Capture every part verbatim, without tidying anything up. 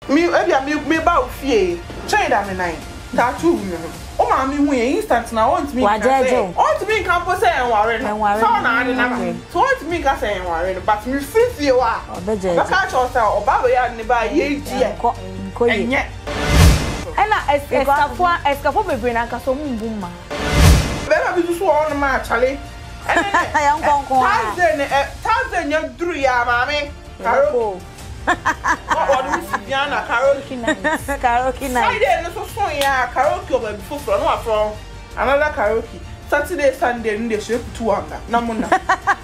Me ebia me me ba ofie. Chai da me nine. Tattoo me. O ma me hu instant na want me can say. Want me can pose en ware no. So na ade na. So want me can say en ware no, but me free fie wa. Obeje. Ba ka cho say oba we ya ne ba ye ji e. Enye. Ela escafo escafo bebre na nka so mbu ma. Be ma bi so on ma chale. Ya nkonko. Taze ne taze nya duru ya ma me. Karo. What do you Diana karaoke night? Karaoke night. Friday no so so ya karaoke o be fufuro no from another karaoke. Saturday Sunday no dey shape two anga. Na mo na.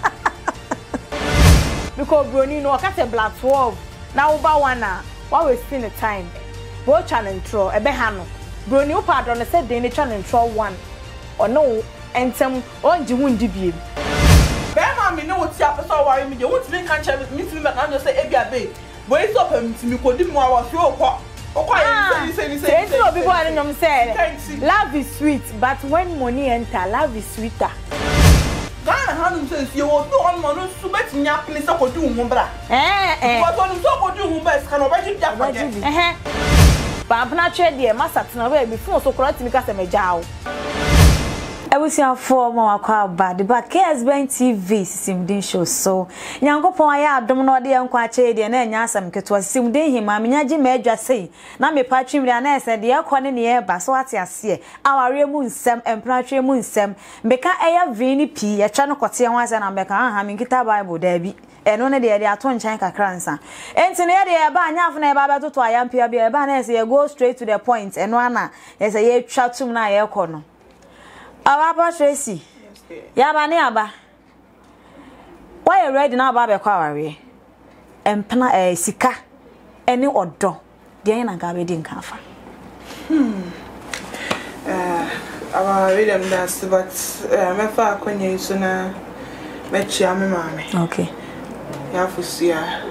Because Brony no ka say black twelve. Na over one na. Why we spend the time? Bo channel intro e be ha no. Brony o padro no say dey ni channel intro one. Or no entem onji hu ndi biem. Bema me no what ya person worry me dey want me can check me me make am say ebia be. Boy stop him to me ko di mo awa fi okwa. Okwa you say you say you say. Say no people are nyom say. Love is sweet, but when money enter, love is sweeter. Ghana hanum say you wo do on mo no so bet nya place ko di hu bra. Eh eh. But on so ko di hu ba ska no ba ji dia fa. Eh eh. Ba na tre de ma sat na we be fun so correct me ka se me jaw. Ebusia for ma wakwa bad ba K S B N T V Simdin show so nyankopon aya adom no de yankwa che de na anya asam keto Simdin hima menya gi ma adwa sei na me pa twimria na ese de yakọ ne ne e ba so ate ase aware mu nsem empratwe mu nsem meka eya vini pi ya twa no kote yan ase na meka aha me kita bible da bi eno ne de de ato nchan kakra nsa enti ne de ba anya afna e ba ba toto ayampia bi e ba na ese ye go straight to the point eno ana ese ye twa tum na ye kọ no Aba Tracy. Ya ba ne aba. Why you ready now aba be kwa ware? Empna eh sika ene odo. De na ga be di nkafa. Hmm. Eh aba we dem dance but eh me fa akonya iso na me chia me mame. Okay. Ya fusia.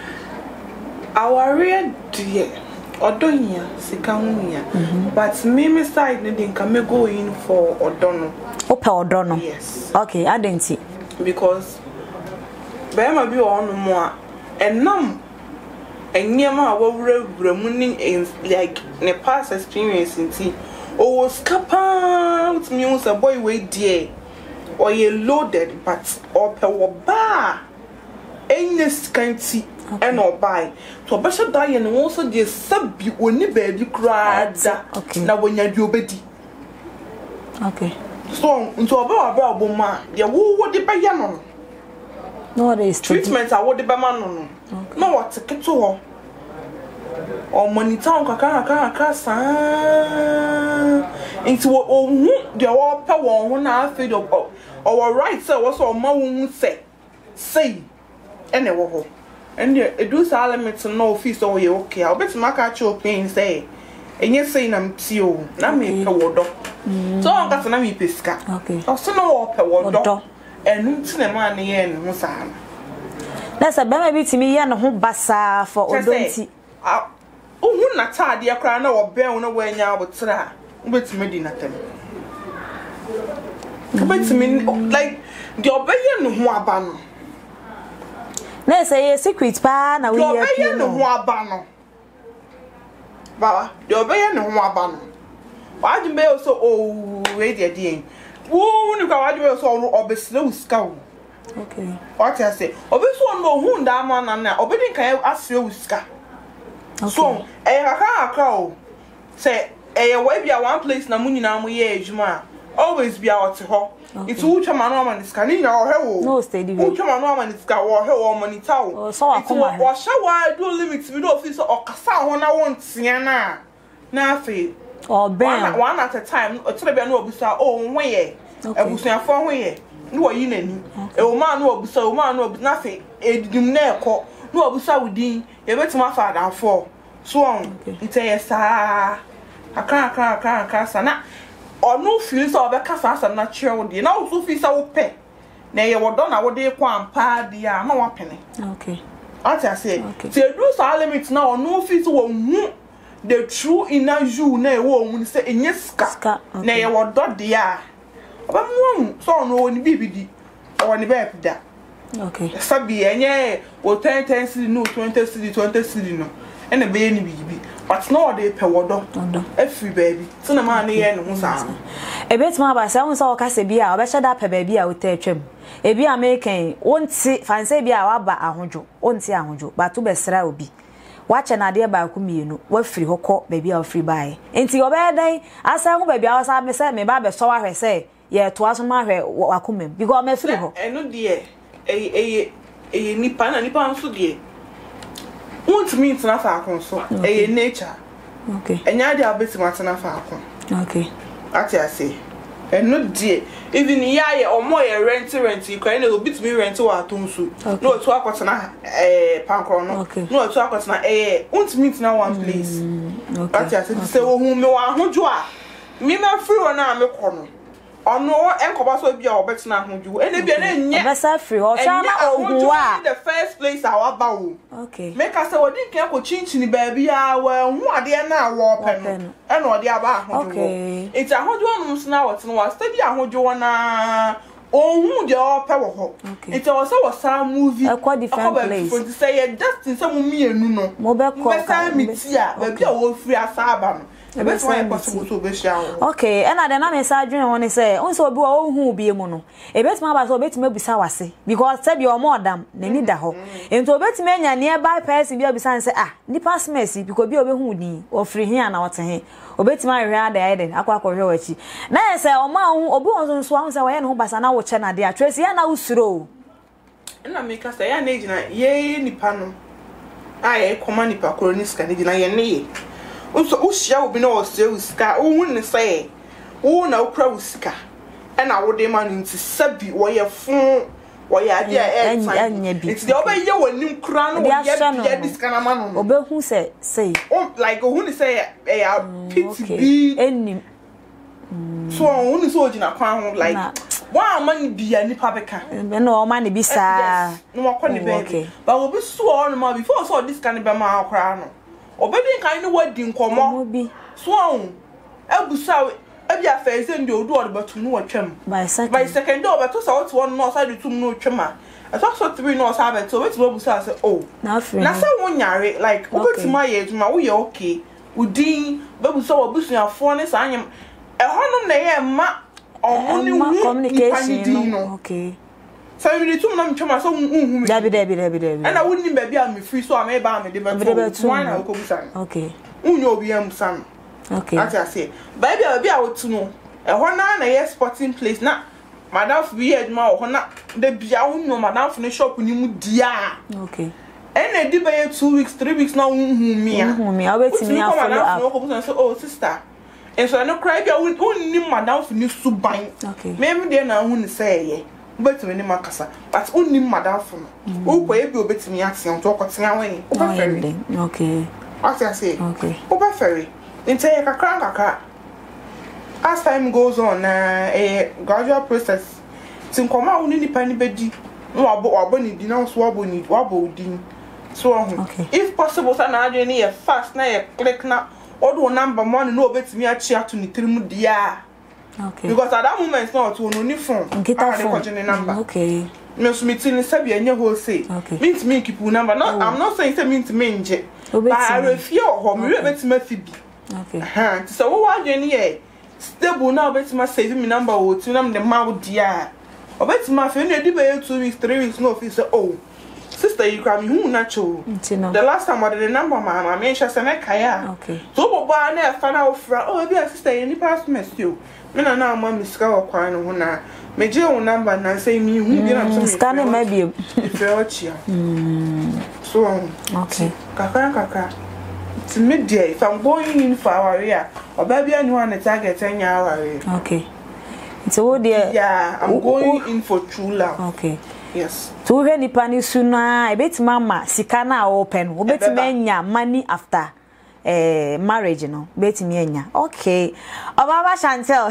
Aware die Odonia, Sikamunia, but me side needing can me go in for Odono. Opa Odono. Yes. Okay, I didn't see. Because Bema be on more and num and near my remunning in like in a past experience in tea. Oh, was capa with me a boy wait dear or ye loaded, but or per bar. Ain't this kind tea. And or buy to Basha die and also the sub you only baby cried. Okay. Now when you do betty. Okay. So into about a woman, ya woo what the bayanon. No, there is Treatments are what the baman. No, what's a kettle or money town kaka kaka into what the all power when I feed up or right, sir, what's all my woman say. Say, and a and it do element to no feast or you okay. I'll bet my catch your pain say. And you say I'm tio, na me a water. So I got an amy pisca. Okay. I'll send no up a water and no money and Musan. That's a baby to me and a home bassa for Odonti. Oh, not tired, dear crown or bear no way now, but sir, with me nothing. Come to me like the obeying no ban. Na say a secret pa na we hear no ho aba Baba, the obey no ho aba Why do you so oh we dey dey? Wo ni kwa why do so obesle uska. Okay. What I say? Obeso no hu nda ma na na obedi kan asre uska. So, eh aka aka o. Say eh we bia one place na munyina mo ye adwuma. Always be out ho. It's who chama no man iska ni na o he no steady who chama no man iska wo he wo monita o so akoma wo sha wa do limit bi do office o kasa ho na won tia na na afi o ben one at a time o tire bia no obusa o ho ye ebusuafo ho ye ni wo yi nani e o ma no obusa o ma no obusa na afi edidim na ekọ no obusa wudin e betima fa adafo so on ite sa aka aka aka aka sana or no feel so be kasa asa na chill de na wo so feel so pe na ye wodo na wo de kwa ampa dia na wa pene okay ati ase ti edu so limit na or no feel so wo hu the true inner you na e wo hu se enye ska na ye wodo dia oba mu so no ni bibidi or ni be da okay sabi enye wo ten ten cedi no twenty cedi twenty cedi no and a baby baby. But no, they pay water. Every baby. So the man here no sound. A bit more by sounds all Cassabia, or better that a baby out there trim. A be a making won't see fancy be our ba a hundred, won't see a hundred, but two best will be. Watch an idea by Kumino, what free ho court baby or free buy. Into your bed day, I say, baby, I was I said, me baby saw her say, yeah, twas on my hair, what I come in. You got me free ho. And no dear, a a a nipan and nipan so dear. Want to mean to not falcon so a nature. Okay. And ya dear bit to na falcon. Okay. Actually, I say. And no dear, even ya or more rent rent, you can a bit me rent to our tunsu. No, to our cotton a pancron. Okay. No, to our cotton a won't meet now one place. Okay. Actually, I said, so whom you are, who you are. Me, my free or now, me corner. Or no, and Cobasso be our better now, who you and be free or the first place our bow. Okay. Make us say, what didn't care change in the baby, well, what dear now, warpen, and what the about. Okay. It's a hundred now, it's no steady, a hundred one. Oh, who the all power. It's also a sound movie, a quite different place. To say, just in some me and no mobile call, me, but you will free as Saban. Okay, and I don't message you want to say, also be all who be a mono. A best mamma so bet me be sawasi because said you're more damn, they need the hole. And to bet me a nearby person be beside say, ah, the past messy because be over who or free here and out to him. Or bet my real the Eden, aqua corrochi. Now I say, oh, ma, or bones on swans away and who pass an hour channel, dear Tracy, and now slow. And I make us say, an agent, yea, nipano. I command nipa coronis canadian, I nay. Also, oh, shall be no still scar. Oh, wouldn't say, oh, no crow scar. And I would demand into Sabi, why your phone, why I dear, and it's the other year when you crown, yet this kind of man. Obey who said, say, oh, like a woman say, a pity be any. So I only saw in a crown like wow, money be any public. No money be sad. No more funny baby. But we'll be so on my before I saw this kind of my crown. Obedient kind of wedding come on be swan. Elbusa, every affair is in the old door, but to know a chum. By second, by second door, but two out one north side to no chumma. I thought so three north have it, so it's Robusa said, oh, now for now, someone yare like, over to my age, my way, okay. Udin, but so a bushing of furnace, I am a honor name, ma or only communication. Okay. So you need to know chumma so Debbie, Debbie, Debbie, Debbie. And I wouldn't be me free, so I may buy me the wine. I'll go son. Okay. Uno be am son. Okay. As I say, baby, I'll be out to know. A one and a year sporting place now. Madame weird ma or not the biaun no madame from the shop when you dear. Okay. And I did by two weeks, three weeks now. Me, me, I'll wait to me. Oh, sister. And so I know cry, I would only madame for you to buy. Okay. Maybe then I wouldn't say. But to any macassa, but only madame from who will be obeying me asking to talk away. Okay. What I say, okay. Over ferry. Into a crank. As time goes on, a gradual process. To come out only penny beddy. No, about bunny dinner swabble need wobble din. So, if possible, an idea fast nay click now. Or number one, no bet me a chair to Nitrimu dia. Okay. Because at that moment, not to no new phone. Get our phone number. Okay. Miss meeting is Sabi and your whole say. Okay. Means me keep number. No, I'm not saying it means me inject. But I refuse home. You bet me Phoebe. Okay. So what are you stable now? Bet me saving me number or to them the mouth dear. Or bet my friend you did two weeks, three weeks, no officer. Oh, sister, you cry me who natural. The last time I did the number, my I mentioned some kaya. Okay. So what I never found out from oh, dear sister, any past mess you. Me na na mama miska okwan ho na me je wo number na say me hu bi na so scan maybe if you chia mm so okay kakra kakra to me there if I'm going in for our area or baby anyone the target anya our okay so what there yeah I'm going in for true love okay yes to he nipa ni suna e beti mama sika na open wo beti menya money after eh marriage no beti me enya okay obaba Chantel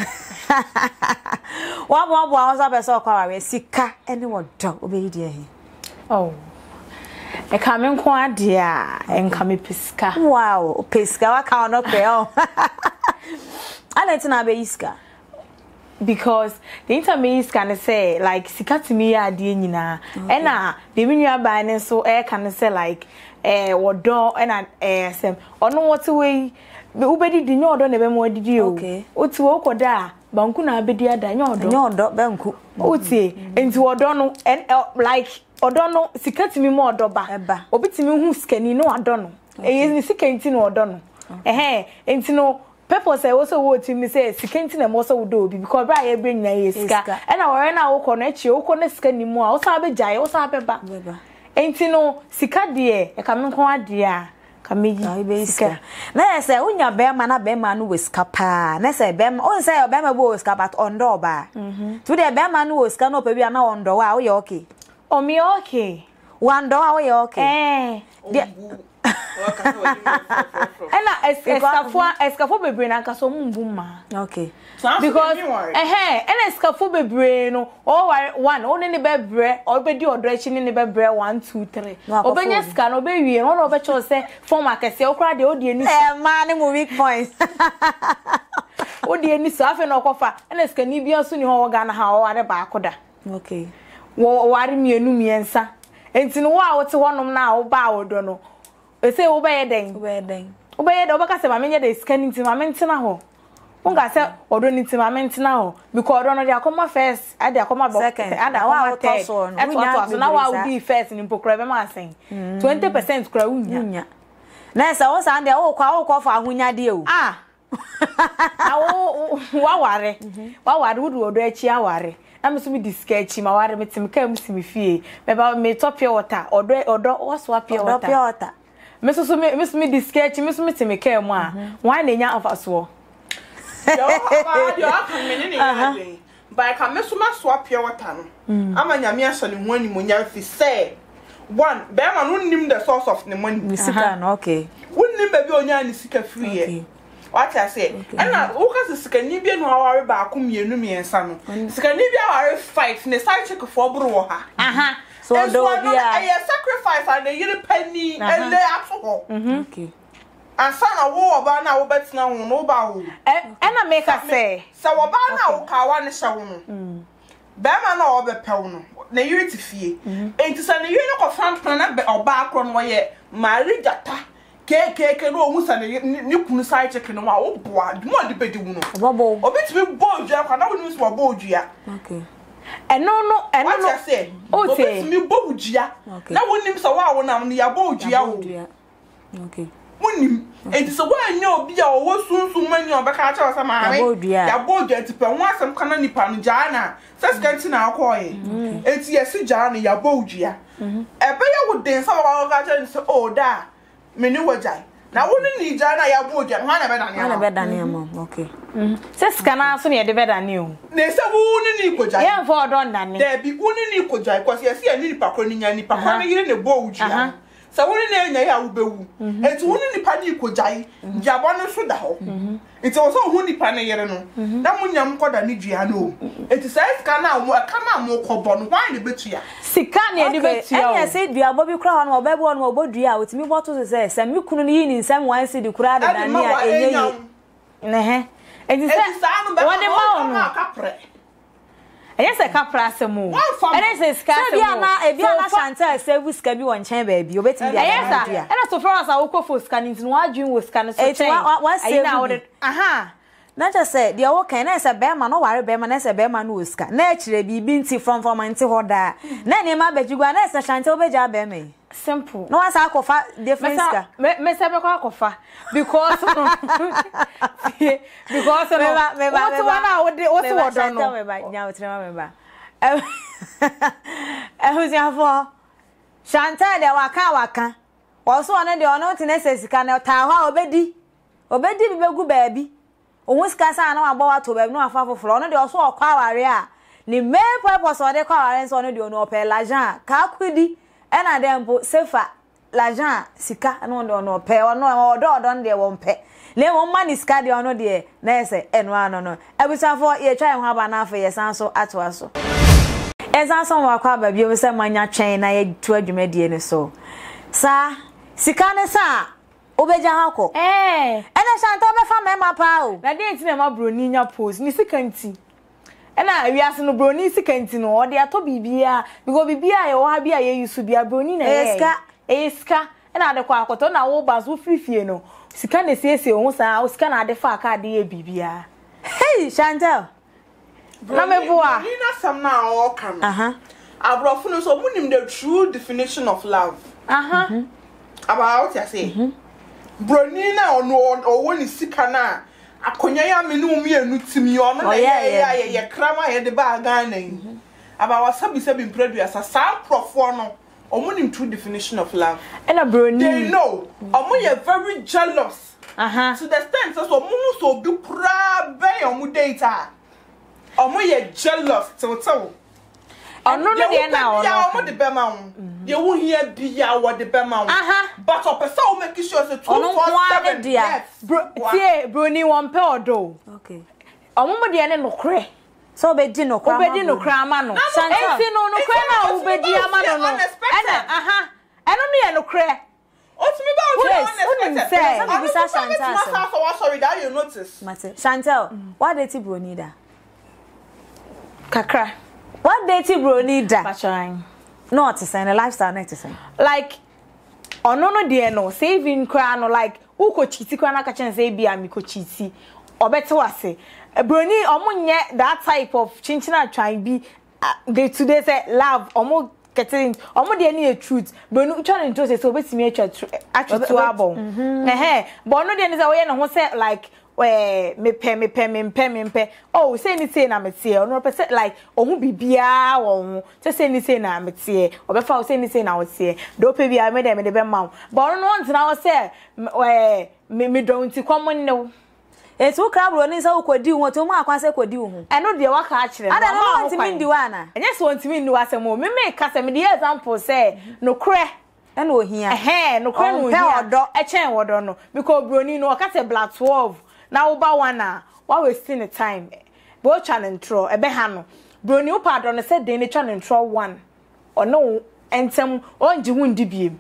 wa bo bo house person kwa we sika ene wodo obeyi de he oh e ka me nko ade a en ka me piska wow piska wa ka no pe o aletina be iska because the intermediate can say like sika to me ade nyina e na the menu buy ne so e can say like eh wodo na eh asem ono wote we ubedi di nyodo na be mo didi o oti wo koda banku na abedi ada nyodo nyodo banku oti enti wodo no like odo no sikatimi mo odo ba obitimi hu skani no odo no eh ni sikanti no odo no eh enti no purpose I also want to say sikanti na mo so wodo bi because bra ye bring na yeska e na wore na wo ko na echi wo ko na skani mu a wo sa be jai wo sa be ba enti no sika de e ka me nko ade a ka me yi sika na say unya be ma na be ma no we sika pa na say be ma o say be ma bo sika but ondo ba mhm to de be ma no we sika no pa bi na ondo wa wo ye okay o mi okay wando wa wo ye okay eh ena escafo escafo bebre na nkaso mumbu ma okay because eh ena escafo bebre no o one o ne bebre o be di odo echi ne bebre one two three obenya ska no be wie no no be cho se form akese okra de o di eni eh man mo weak points o di eni so afa no kofa ena ska ni bia so ni ho ga na ha o ware ba akoda okay wo ware mienu miensa enti no wa wo te honom na wo ba wodo no ese wo be den wo be den wo be den obaka se ma menye de scanning ti ma mentina ho wonga se odo ni ti ma mentina ho because odo no de akoma first ade akoma bo second ada wa to so no wunya so na wa wo di first ni pokora be ma sen twenty percent kura wunya na se wo san de wo kwa wo kwa fa ahunya de o ah awo wa ware wa ware wudu odo echi aware am so mi diskechi ma ware metim ka mu simi fie me ba me topia water odo odo waso apia water topia water me so so me so mi diskechi me so metim ka mu a wan na nya afaso yo ba yo aka me ni ni ba ka me so ma so apia water no ama nya me aso ni ho ani mo nya fi say one be ma no nim the source of the money ni sika no okay wonnim be bi onya ni sika free e what I say and na wo ka sika ni bi no aware ba ko mienu miensa no sika ni bi aware five ne side check for bro wo ha aha so do bi a I sacrifice and the yiri penny and lay afo ho okay ansa na wo oba na wo betina ho no ba wo e na make us say so oba na wo ka wa ne hye wo no be ma na wo be pew no na yiri ti fie enti sa na yiri no ko fan plan na be oba akro no ye mari jata keke no hu sa ne kunu sai check no ma wo boa mo de bedi wu no bobo obetimi boodua kwa na wonu so boodua okay eno no eno no say obetimi boodua na wonim so wa wo nam ne ya boodua wo okay wonim enti so wa anya obi a wo sunsun mani obeka cha sa ma ya boodua ti pe won asem kana nipa no jana seskanti na akoye enti yesi jana ya boodua ebe ya wo den sa wa ga cha ni o da meni wajai na woni ni jana ya boodua ho na be dane ha na be dane am okay seska na so ne de be dane o ne se woni ni kojai ye mfo odon dane de bi woni ni kojai kwase yesi ani nipa kro ni nya nipa kwa ne yire ne boodua sa woni ne nya ya wo bewu enti woni nipa ni kojai jabo no so da ho enti wo so hu nipa ne yire no na munyam koda ni dua no enti sa sika na mo aka na mo kobo no why ne betua sika ne de betua o enya se dua bo bi kra ho no obebo no obodua otimi boto se se me kunu ni ni nsam wan se di kura da dani a enye ne he enti sa woni ma ono akapre enya se kapra asemu ene se sika asemu bia na e bia na Chantel save sika bi won chen ba bi obetimi bia enya sa ena so flowers a wokofo sika ni ntino adwin wo sika no so chen wa save aha na just say dia wo kan na se be ma no ware be ma na se be ma no sika na akire bibi nti from from nti hoda na ne ma bagigwa na se Chantel beja be me simple no asa akofa different sika me me se be kwa akofa because because no what one out what what what no me ba nya otrema me ba eh huzia fo Chantel de waka waka oso one de ono ti na se sika na ta ho obedi obedi bi begu baabi ohun sika sa na wagbo wa to baabi no afa foforo ono de oso okwa aware a ni me purpose ode kwa aware nso ono de ono ope lajan ka kwidi ena de mpo sefa lajan sika no de ono ope ono odo odo de won pe le won mani sika de ono de na ese eno ano no ebusafo ye twa ho aba na afa ye san so ato aso ezan so wa kwa baabi o se manya twen na ye tu adwumadie ne so sa sika ne sa obeja hako eh ena Chantel be fa mema pa o na de nti na ma broni nya pose ni sika nti ena awiase no broni sika nti no ode ato bibia because bibia ye wo ha bia ye yusu bia broni na ye eska eska na ade kwa akoto na wo ba so frifie no sika na siesie wo sa wo sika na ade fa aka ade ye bibia hey Chantel na meboa ni na sam na all come aha abrofo no so munim the true definition of love aha about you say broni na ono owo ni sika na akonya ya me no mu enu timi ono na ye ye ye krama ye de ba Ghana yi about wasabi sabi produce sa profo no omunim true definition of love and a broni they know omo ye very jealous aha to the extent so omo so bi pra be omo data omo ye jealous till till ono no de na ono ya omo de be ma wo ye wo hia bia wo de be ma wo aha but opesa o make sure say two four seven yes bro tie broni won pe odo okay omo mo de ne no kre so obedi no kwa obedi no kra ama no enti no no kra na obedi ama no no ena aha eno no ye no kra otumi ba o unexpected say I'm bisa Chantel so sorry that you notice mate Chantel what date broni da kakra what date broni da bachan no to say the lifestyle not to say like ono no de no saving kra no like uko chiti kra na ka chen say bia mi ko chiti obete wase broni omunye that type of chinchina try be day to day say love omo getting omo de na truth broni try to say so betimi atwa atwa to abon eh but no de ni say we na ho say like eh me pe me pe me pe me pe oh say ni say na me tie no pe say like ohu bibia wo ho say ni say na me tie obefa say ni say na wo tie do pe bia me de me de be ma but no ntina wo say eh me me don't come no etu krabro ni sa ukodi hu to mu akwase kodi hu eno de waka a kire ada no ntimi ndi wana enye so ntimi ndi wasem me me ka sem de example say no kre ena ohia eh no kre no ohia odo e chen wodo no because broni no ka say black twelve na wo ba wana wa we see the time bo channel intro e be ha no broni wo pa do no say den channel intro one ono entem onji hu ndi biem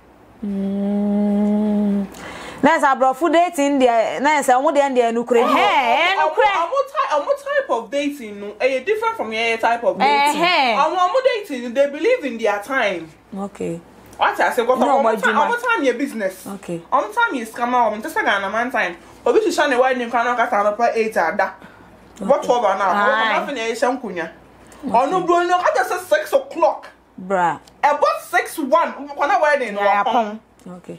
mm na sa brofu dating there na say omo de ndie no kure eh no kure omo type of dating no e different from your type of dating omo omo dating they believe in their time okay what I say go for omo time your business okay omo time is scammer omo tesa ga na man time obi to shane why nim kan ka ta pa eight ada what twelve na omo na fini e shan kunya ono bro no ka just six o'clock bra about six one ko na why den no okay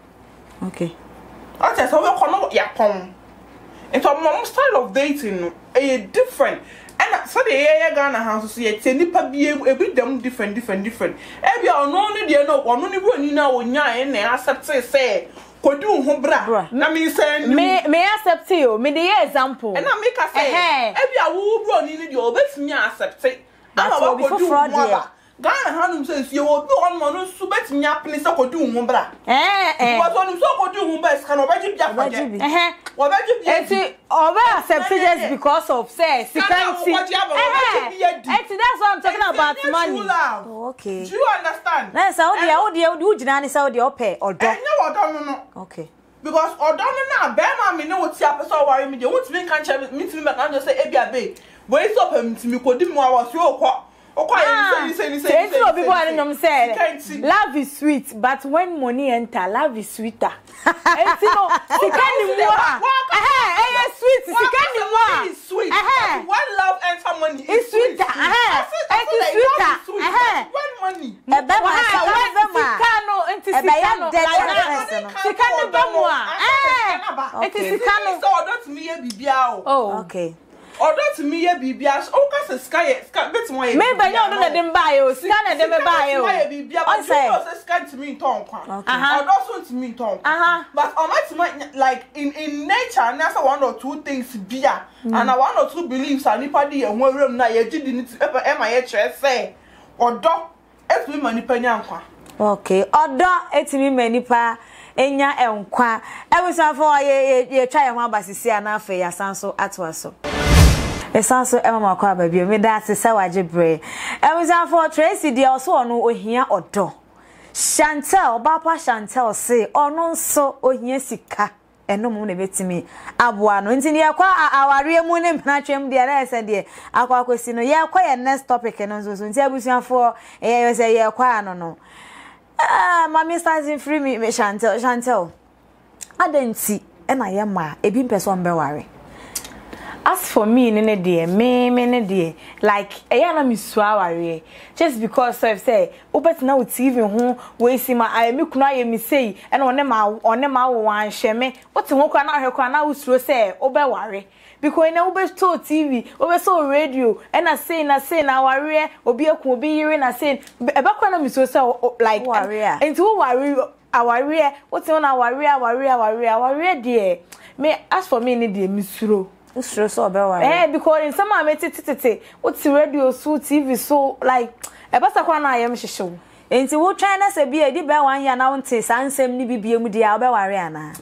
okay I say so we kono yapon into mom style of dating e different and so the area Ghana house so ye nipa bi e dem different different different e bia ono no de no ono ni bro ni na onya e na accept say kodu ho bra na me say me me accept you me the example and na make ka say e bia wo bro ni ni de obetumi accept ama wa kodu ho Ghana hanum says you will be on mono subet nya place kodu ho bra eh eh because on so kodu ho bra ska no baji bia fa eh wo baji bia enti oba accept just because of say security eh enti that's what I'm talking about money oh, okay do you understand na say odi odi odi ujina ni say odi ope odo eh nya odo no no okay because odo no na be ma me no ti apesa worry me dey want me kan che me ti me kan just say e bia be we so pam ti me kodi mu awa so okwa okay you say you say you say so people are no say love is sweet but when money enter love is sweeter enti no sikani mo eh eh sweet sikani mo is sweet when love enter money is sweeter eh it is sweeter eh when money e be ma sa we be ma sikano enti sikano sikani be mo eh it is sikano so don't me e bibia o okay odo to me ye bibia o ka se sky sky bet mo ye me ba yo no na dem buy o sky na dem buy o ye bibia but you know say sky to me ton kwa odo so to me ton but o ma like in in nature na say one or two things bia and na one or two beliefs and nipa dey ho awrem na ye gidi ni e ma ye kire say odo etumi manipa nya nkwa okay odo etumi manipa enya enkwa ebusafo ye ye twa ye ho abasisi ana afa ya sanso atwaso esanso emama kwa babio me da se sawaje bre ebusafo Tracy dia oso ono ohia odo Chantel bapa Chantel say ono nso ohia sika enom na betimi aboa no ntini ye kwa aware mu ne mpatwem dia na ese de akwa akwesi no ye kwa ye next topic no nso nso nti ebusafo ye say ye kwa no no Ah, mommy starts free me, Chantel, Chantel. I didn't see, and I am ma, a beam person be worry. As for me, nene dear, me, me, dear, like a yana miswari, just because I've said, Obet now T V home, we see my I make no me say, and on them on them one shame, what's the one can her can now say, Obe worry. Because na ube to T V, ube so radio, and I say, na say na warrior, obi a could be hearing, I say, Ebakwana miso like warrior, and to warrior, our warrior, what's on our warrior, warrior, warrior, warrior, dear. May ask for me, dear Misro. Usro so be worry. Eh, because in some I tete, what's radio, so T V, so like Ebasakwana I am show. Enti wo try na se bia di ba wan ya na wonte sansem ni bibie mu dia obe warrior na.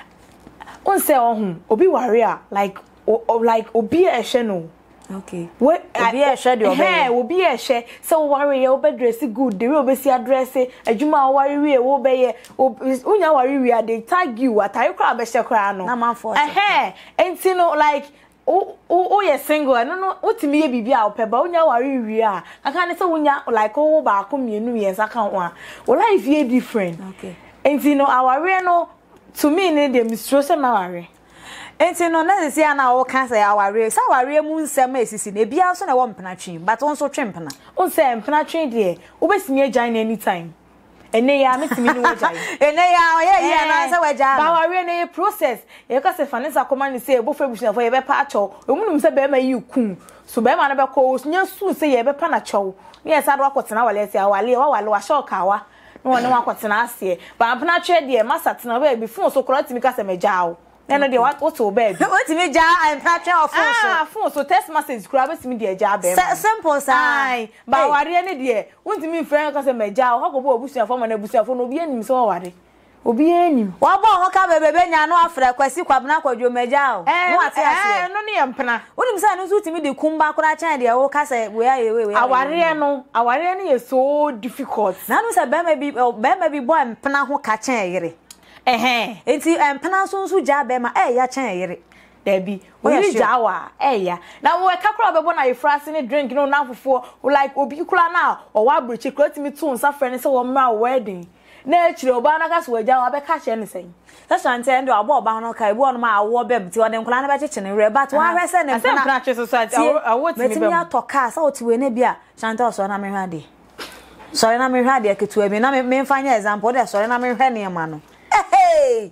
On say ohun, obi warrior, like O, o, like obi a she no. Okay. What obi a she de obi. Hey, obi a she. So worry obi dress good. The way obi see address adwuma worry we wo be ye. Unya worry we they tag you at I cry be she cry no. Na man for. Eh, enti no like o o ye single. No no otimi ye bibia ope ba unya worry we a. Aka ne say unya like o ba ko mienu ye nsaka ho a. O life ye different. Okay. Enti no our no to me ne the mistress na worry. Enti no na se ya na wo kan say aware say aware mu nsem esisi na bia so na wo mpena twin but won so twempena won say mpena twin de wo besimi agyan anytime ene ya metimi ni wo gyan ene ya ye ye na say wagyan ba aware na ye process ye ka se fanisa koma ni say bo fa bushina for ye be pa acho emunum say be ma yi kun so be ma na be ko nya su say ye be pa na chow ni ye sa do akotena wale say awale wa wale wa shokawa no won wa akotena ase ba mpena twin de masa tena we bi fun so korati mi ka se mejawo. No, they want what to bed. What to me, jar and patch of ah, phone so text message, grab it to me, dear job. Simple, sigh. But what any dear, want to me, friend, because I'm a jar, how go bush your phone and a bush your phone will be any so worry. Will be any. What about come a baby? I know after a question, Quabnaco, you may jar. Eh, what's eh, no, Niampana. What am I saying to me? The Kumba Kuracha, the old castle, where we are. Our no, our any is so difficult. None was a baby, or baby boy and Panaho catching. Eh enti empana so so ja be ma eh ya chan yere da bi we ja wa eh ya na we ka kra be bo na yefrase ne drink no na fofo like obi kura na o wa brechi kra timi tu nsa frene se wo ma wedding na echire oba na ka so ja wa be ka che ne sen sa sante ndo abo oba no ka ibu on ma awo be mti ode nkula na be cheche ne re but wa hwese ne mpana mpana che society awo timi be metimi atoka sa otiwe ne bia sante so na me hwade so na me hwade ketu abi na me mfanya example de so na me hwe ne ma no. Hey,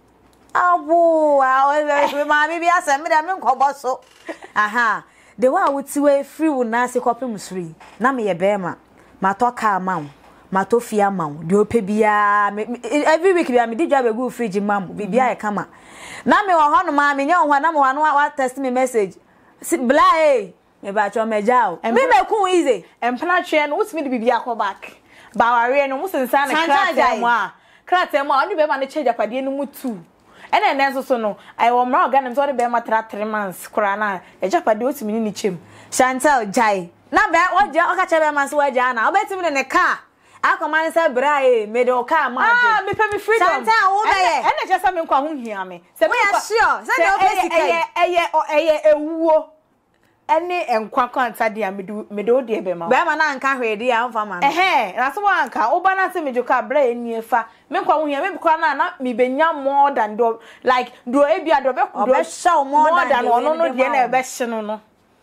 abu, I mammy be as a madam coboso. Aha, the one would see way free with Nancy Copim three. Nami a bema, Matoka mount, Matofia mount, do pebia every week. I did have a good fridge, mum, Bibia a camera. Nami or Hon, mammy, no one, no one, what test me message. Sit blay about your major, and maybe a cool easy, and Planchen, what's me to be back. Bawarian, almost in Santa. Krate mo oni be ma ne che japade no mutu ene ene so no I wo mra organ so de be ma tra three months kura na e japade otimi ni chem Chantel jai na be o je o ka che be ma so waja na obetimi ne ka akoma se bra e me de o ka ma je ah me pe me freedom Chantel wo be ye ene che se me nkwa ho hia me se me sure se de o be sikai eye eye eye ewuo ene enkwa kwanta dia medu medo de be ma be ma na nka hwede ya mfa ma eh na so anka oba na se mejoka bra eni efa me nkwa wo hia me bikwa na na me benya more than do like do e bia do be do be show more than ono no de na e be hye no no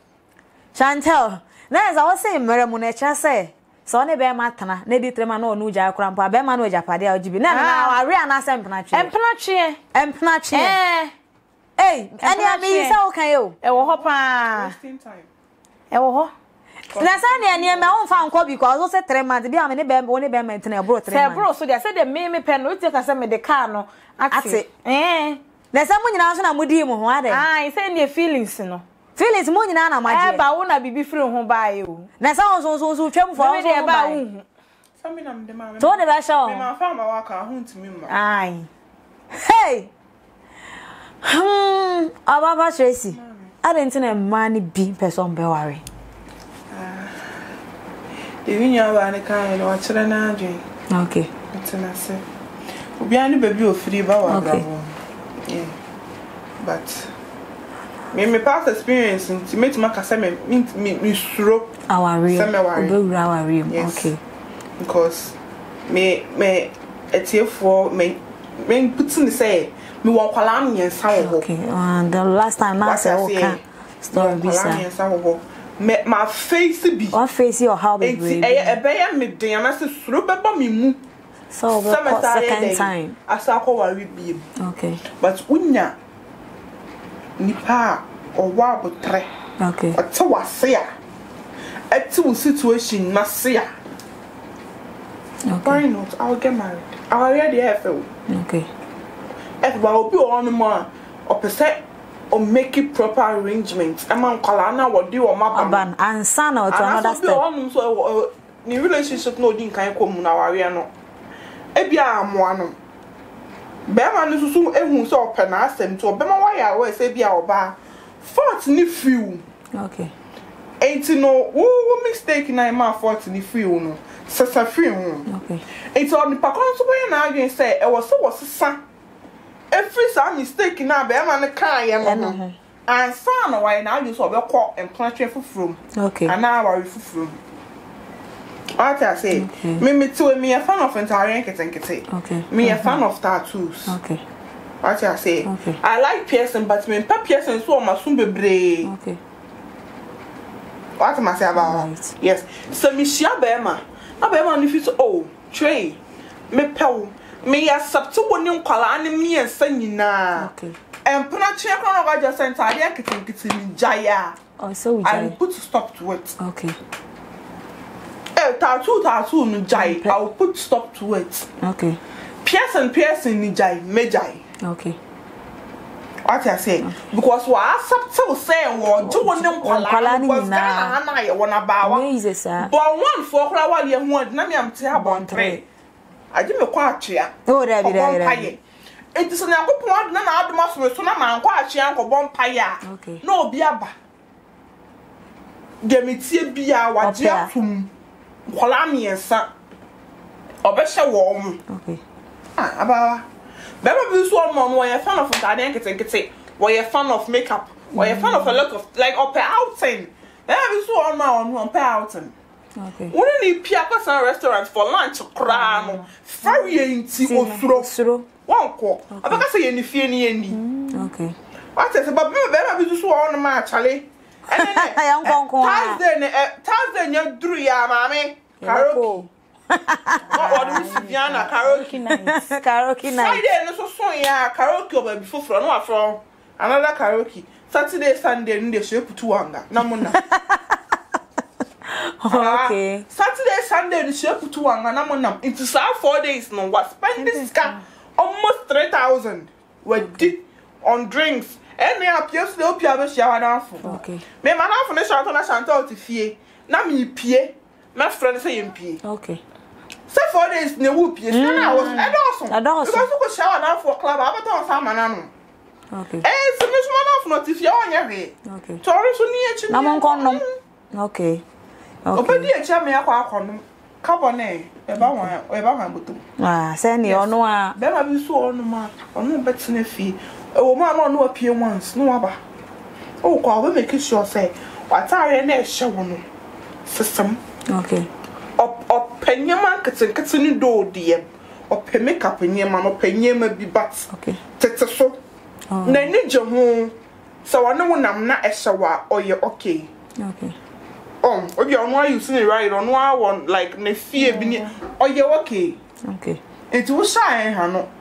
Chantel na za wo se mere mu na cha se so ne be ma tana na di trema na onu ja akrampa be ma na ojapade a ojibi na na wa re ana se mpna twe empna twe empna twe eh hey, any of me is okay. E wo ho pa. Wasting time. E wo ho. Na sa ne ane me won fa nko because o se three months bi am ne be won be maintain e bro three months. Se bro so dia se de me me pen no tie ka se me de car no ate. Eh. Na sa mu nyina so na mudi mu ho ade. Ah, e se ne feelings no. Feelings mu nyina na maje. E ba wo na bibi free ho ba ye o. Na sa so so so twam for so ba wo. Sa me na me de ma. To de ba sha o. Me ma fa ma wa ka ho ntimi ma. Ai. Hey. Hmm, Ababa Tracy. I didn't know money be person be worry. Ah, the union ba ne kan no chere na adwen. Okay. It's na say. Obi ani baby o free ba wa bravo. Yeah. But me me past experience to make my kasa me me me suro. Our real. Obi ura our real. Okay. Because me me etiefo me me putting say me won kwala miensa wo. Okay. And the last time I said okay. Story be say. Me my face be. What face your how big baby? Eh e be ya me den na se suro be ba me mu. So the second time. Asa ko wari bi. Okay. But unya nipa or wa botre. Okay. Ate wase a. Ate wo situation na se a. Okay. Why not? I'll get married. I'll already have it. Okay. If I will be on more or per se or make it proper arrangements. I'm on Kalana what do or my ban and son or to another step. So the relationship no din kan come na ware no. Ebia amoano. Bema no susu ehun so open na asem to bema wa ya we say bia oba. Fault ni few. Okay. Ain't no wo mistake na ma fault ni few no. Sasa few. Okay. Ain't on the pakon so boy na again say e was so was sa. Every some mistake na bema ne kan ye no. And son why now you so be call and plant from. Okay. And now worry from. What I say, me me too. Me a fan of entire kete. Okay. Me a fan of tattoos. Okay. What I say, okay. I like piercing, but me pa piercing so ma soon be brave. Okay. What am I say about? Right. Yes. So me share bema. Na bema ni fit oh tray. Me pew. Me accept one new kwala ani me ensa nyina. Okay. And puna check on over just entire kete kete ni jaya. Oh, so we I put stop to it. Okay. Eh, tattoo, tattoo, no jai. I will put stop to it. Okay. Piercing, piercing, ni jai, me jai. Okay. What I say? Okay. Because what I subtle say, what do one them kwala was na na ye wanna bawa. Easy sir. But one for kwala wa ye one na me am te ha bon three. I give me kwa chia. Oh, there be there. there. It is na akopon na na adoma so so na man kwa chia nko bon paye. Okay. Na obi aba. Gemitie bia wa je afum. Kwala miensa obehye wo mu. Okay. Ah aba beba bi so mo no ye fan of ntade nkete nkete we ye fan of makeup we ye fan of a lot of like up outing beba bi so on ma on on outing. Okay. When ni pia kwa restaurant for lunch kra no very enti osuro osuro won ko abaka say ye ni fie ni ye ni. Okay. What say beba beba bi so on ma chale Yang kongkong. Thursday ne Thursday nya duru ya mame. Karaoke. What do we see na karaoke night? Karaoke night. Friday no so so ya karaoke oba bi foforo no afro. Another karaoke. Saturday Sunday no dey shape two anga. Na mo na. Okay. Saturday Sunday no shape two anga na mo na. It is our four days no what spend this car almost three thousand. We did on drinks. Any appears the opia be share na afo. Okay. Me man afo ne shanto na shanto ti fie. Na me pie. My friend say yem pie. Okay. Say four days ne wo pie. So na was I don't so. I don't so. Because go share na afo club abaton sa manano. Okay. Eh, so me so na afo no ti fie onya we. Okay. Tori so ni echi. Na mon kon nom. Okay. Okay. Obedi echi me akwa akono. Carbone e ba wan e ba wan butu. Ah, say ni ono a. Be ma bi so ono ma. Ono betene fie. E wo ma no no apie once no aba. Oh, kwa we make sure say what are na e hye wo no. System. Okay. Op op penyema keten keten do de. Op makeup penyema no penyema bi bat. Okay. Tete so. Na ni je ho. So wa no nam na e hye wa oye okay. Okay. Um, obi ono ayu sini right ono a won like na fie bi ni oye okay. Okay. It will shine ha no.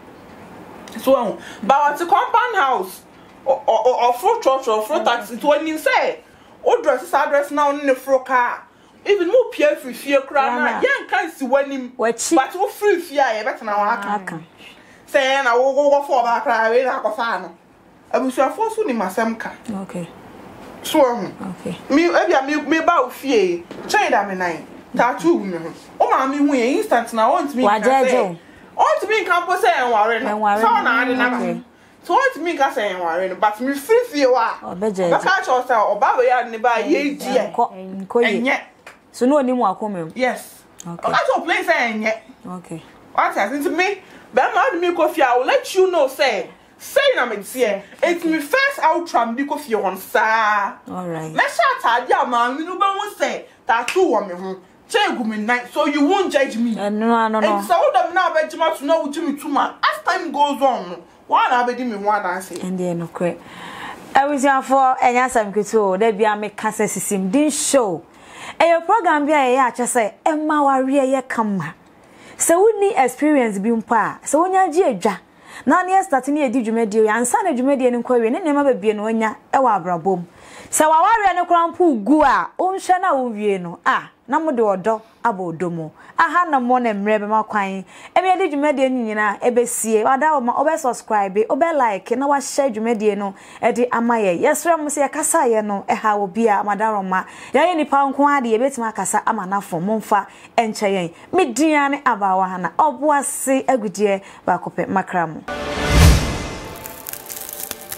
So um, but what the compound house or or or fruit church or fruit taxi it when you say o dress address now in the fro car even more pia free fie kra na yen kan si wanim but wo free fie a ye better na wa aka say na wo go for ba kra we na ko fa no abusuafo so ni masem ka. Okay. So um, okay. Me ebia me me ba o fie chain da me nine tattoo me ho o ma me hu ye instant na want me ka say want me campus say enware no so na ade na so want me ka say enware no but me free fie wa obeje ba ka cho say oba ba ya ne ba ye ji e enye so no ni mu akomem. Yes. Okay. That's your place enye. Okay. What has into me ba ma me ko fie I will let you know say say na me tie it me first out tram di ko fie on sa. All right. Me sha atade a ma me no ba hu say tattoo wo me ho Change me night, so you won't judge me. Uh, no, no, no. And so them now bet you must know Jimmy too much. As time goes on, one I bet me one I say. And then okay. I was here for any answer to there be a make cancer system didn't show. And your program be a just say Emma warrior ye come. So we need experience being pa. So when you judge. Now near starting a digimedia and son a jumedia and query and never be an onya ewa brabom. So I warrior no crampu gua, own shana uvieno. Ah. Namude odo abo domo aha na mo na mrebe makwan e me de dwumade nyina e besie wada o ma obe subscribe obe like na wa share dwumade no e de amaye yesre mo se yakasa ye no e ha obi a madaroma ya ye nipa nko ade e betima akasa amanafo momfa enche yen mediane abawa hana oboase agudie ba kope makramo.